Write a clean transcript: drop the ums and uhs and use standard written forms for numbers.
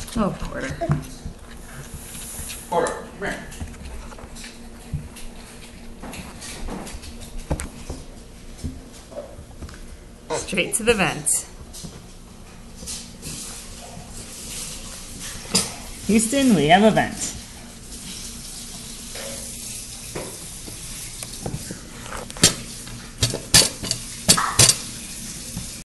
Oh, Porter. Porter, come here. Straight to the vent. Houston, we have a vent.